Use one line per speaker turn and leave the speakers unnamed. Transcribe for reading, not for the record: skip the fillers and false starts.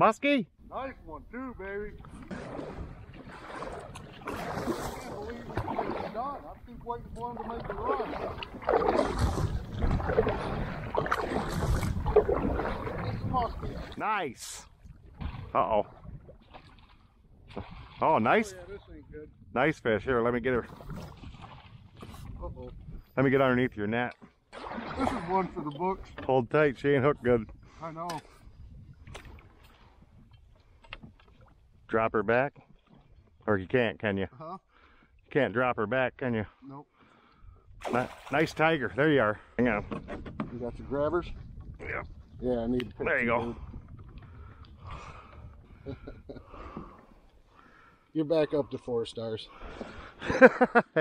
Musky?
Nice one too, baby. I can't believe he's done. I keep waiting for him to make the run. It's musky.
Nice. Uh-oh. Oh, nice.
Oh, yeah, this ain't good.
Nice fish. Here, let me get her.
Uh-oh.
Let me get underneath your net.
This is one for the books.
Hold tight. She ain't hooked good.
I know.
Drop her back. Or you can't, can you?
Huh?
You can't drop her back, can you?
Nope.
Nice tiger. There you are. Hang on.
You got your grabbers?
Yep.
Yeah, I need to pick
There you go.
You're back up to 4 stars.